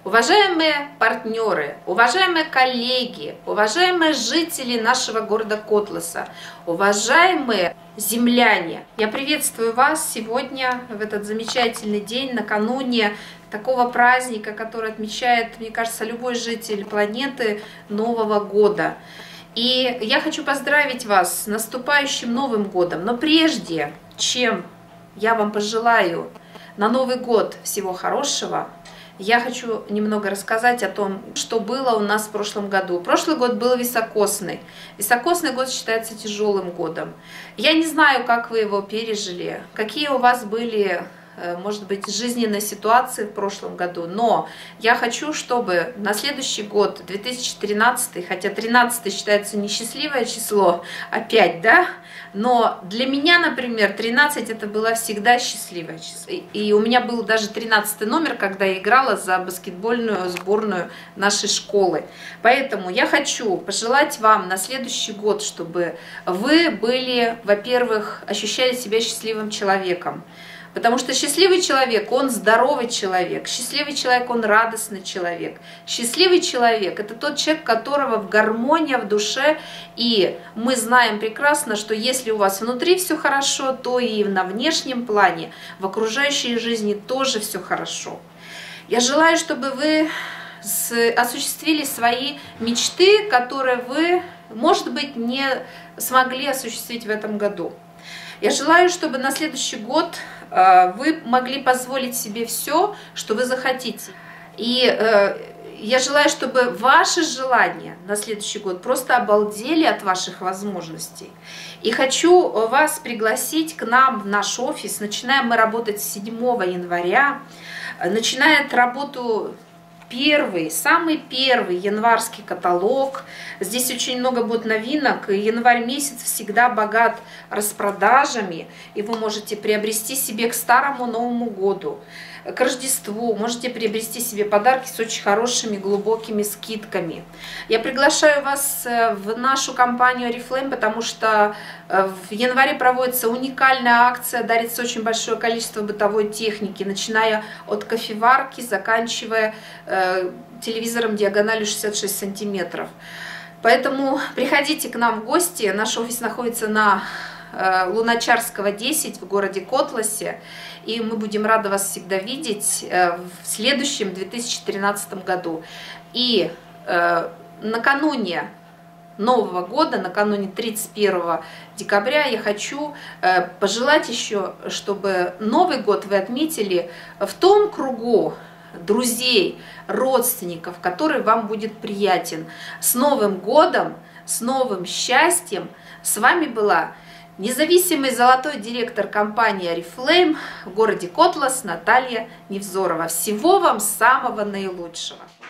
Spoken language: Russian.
Уважаемые партнеры, уважаемые коллеги, уважаемые жители нашего города Котласа, уважаемые земляне, я приветствую вас сегодня, в этот замечательный день, накануне такого праздника, который отмечает, мне кажется, любой житель планеты, Нового года. И я хочу поздравить вас с наступающим Новым годом, но прежде чем я вам пожелаю на Новый год всего хорошего, я хочу немного рассказать о том, что было у нас в прошлом году. Прошлый год был високосный. Високосный год считается тяжелым годом. Я не знаю, как вы его пережили, какие у вас были, может быть, жизненные ситуации в прошлом году, но я хочу, чтобы на следующий год, 2013, хотя 13 считается несчастливое число, опять, да, но для меня, например, 13 это было всегда счастливое число. И у меня был даже 13 номер, когда я играла за баскетбольную сборную нашей школы. Поэтому я хочу пожелать вам на следующий год, чтобы вы были, во-первых, ощущали себя счастливым человеком. Потому что счастливый человек, он здоровый человек, счастливый человек, он радостный человек. Счастливый человек – это тот человек, у которого в гармония в душе, и мы знаем прекрасно, что если у вас внутри все хорошо, то и на внешнем плане, в окружающей жизни тоже все хорошо. Я желаю, чтобы вы осуществили свои мечты, которые вы, может быть, не смогли осуществить в этом году. Я желаю, чтобы на следующий год вы могли позволить себе все, что вы захотите. И я желаю, чтобы ваши желания на следующий год просто обалдели от ваших возможностей. И хочу вас пригласить к нам в наш офис. Начинаем мы работать с 7 января. Начинает работу самый первый январский каталог. Здесь очень много будет новинок, и январь месяц всегда богат распродажами, и вы можете приобрести себе к старому Новому году, к Рождеству, можете приобрести себе подарки с очень хорошими глубокими скидками. Я приглашаю вас в нашу компанию Oriflame, потому что в январе проводится уникальная акция, дарится очень большое количество бытовой техники, начиная от кофеварки, заканчивая телевизором диагональю 66 сантиметров. Поэтому приходите к нам в гости. Наш офис находится на Луначарского, 10 в городе Котласе. И мы будем рады вас всегда видеть в следующем 2013 году. И накануне Нового года, накануне 31 декабря, я хочу пожелать еще, чтобы Новый год вы отметили в том кругу друзей, родственников, который вам будет приятен. С Новым годом, с новым счастьем! С вами была независимый золотой директор компании Oriflame в городе Котлас Наталья Невзорова. Всего вам самого наилучшего!